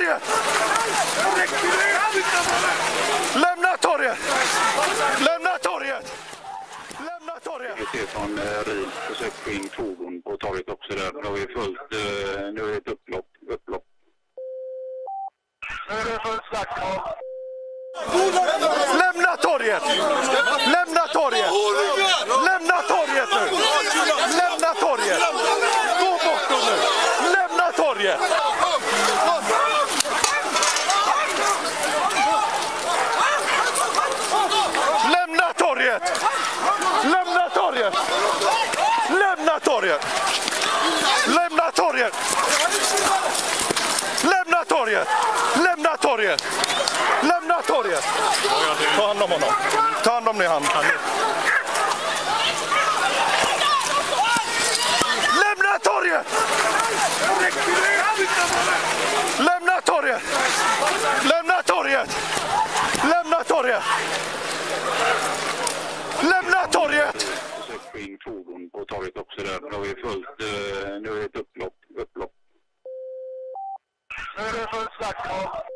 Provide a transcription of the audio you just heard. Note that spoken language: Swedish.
torget! Lämna torget! Lämna torget! Lämna torget! Vi ser från RIL försökt få in fordon på torget också där. Nu har vi fullt, nu är det ett upplopp. Nu är det fullt slack. Lämna torget! Lämna torget! Lämna torget nu! Lämna torget! Gå bort nu! Lämna torget! Lämna torget! Lämna torget! Lämna torget! Lämna torget! Lämna torget! Lämna torget! Lämna torget! Ta hand om honom. Ta hand om ni han. Lämna torget! Lämna torget! Lämna torget! Lämna torget! Lämna torget! Försökt få in fordon på torget också där. Nu har vi fullt, nu är det ett upplopp. Nu är det fullt slack.